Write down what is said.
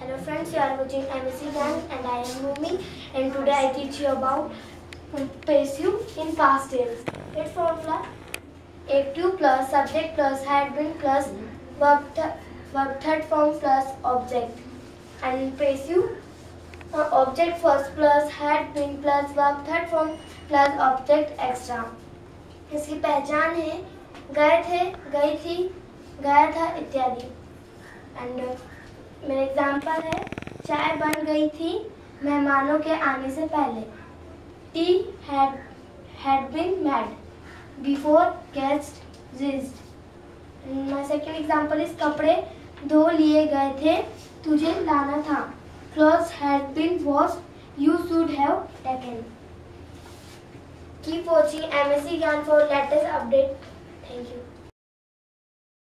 Hello friends, you are watching MEC and I am Bhumi, and today I teach you about passive in past tense. Its formula: active plus subject plus had been plus verb third form plus object. And passive object first plus had been plus verb third form plus object extra. इसकी पहचान है गए थे, गई थी, गया था इत्यादि. एंड मेरा एग्जाम्पल है, चाय बन गई थी मेहमानों के आने से पहले. Tea had been made before guests reached. My second example is कपड़े धो लिए गए थे, तुझे लाना था. Clothes had been washed, you should have taken. Keep watching MEC Gyan for latest update.